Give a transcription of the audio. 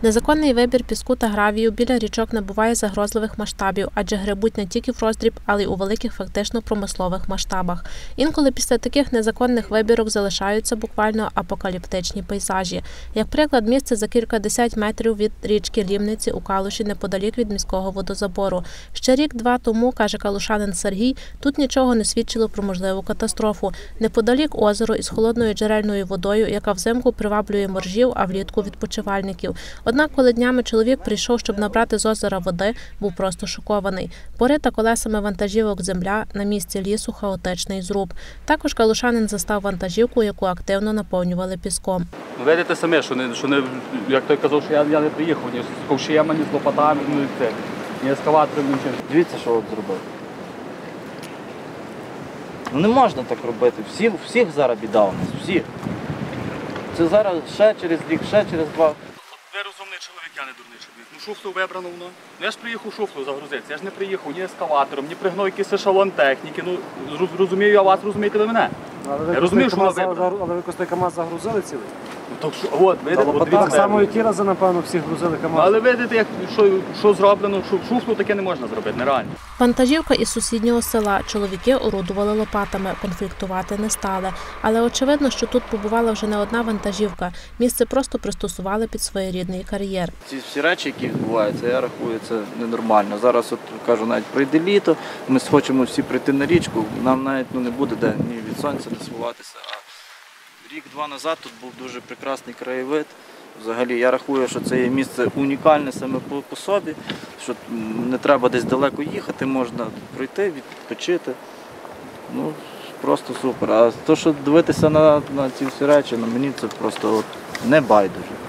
Незаконний вибір піску та гравію біля річок набуває загрозливих масштабів, адже гребуть не тільки в роздріб, але й у великих фактично промислових масштабах. Інколи після таких незаконних вибірок залишаються буквально апокаліптичні пейзажі. Як приклад, місце за кількадесят метрів від річки Лімниці у Калуші, неподалік від міського водозабору. Ще рік-два тому, каже калушанин Сергій, тут нічого не свідчило про можливу катастрофу. Неподалік озеро із холодною джерельною водою, яка взимку приваблює моржів, а влітку відпочивальників. Однак, коли днями чоловік прийшов, щоб набрати з озера води, був просто шокований. Порита колесами вантажівок земля, на місці лісу хаотичний зруб. Також калушанин застав вантажівку, яку активно наповнювали піском. Видите самі, що не, як той казав, що я не приїхав, ні з ковшиями, ні з лопатами, ні ескаватором, нічим. Дивіться, що от зробив. Ну не можна так робити. Всіх зараз біда у нас, всіх. Це зараз ще через рік, ще через два. Ви розумний чоловік, я не дурний чоловік. Ну шуфлу вибрано воно. Ну я ж приїхав шуфлу загрузитися, я ж не приїхав ні ескаватором, ні пригнав якийсь ешелон техніки. Ну розумію я вас, розумієте ви мене. Я розумію, що воно вибрано. Але ви якось КамАЗ загрузили цілий? Ну так що, от, видите, от Так само і ті рази, напевно, всі грузили КамАЗ. Але видите, що зроблено, шуфлу таке не можна зробити, нереально. Вантажівка із сусіднього села. Чоловіки орудували лопатами, конфліктувати не стали. Але очевидно, що тут побувала вже не одна вантажівка. Місце просто пристосували під своєрідний кар'єр. Ці всі речі, які відбуваються, я рахую, це ненормально. Зараз, от кажу, навіть прийде літо, ми хочемо всі прийти на річку, нам навіть не буде де ні від сонця не сховатися. А рік-два назад тут був дуже прекрасний краєвид. Взагалі, я рахую, що це є місце унікальне саме по собі, що не треба десь далеко їхати, можна пройти, відпочити. Ну, просто супер. А то, що дивитися на ці всі речі, мені це просто не байдуже.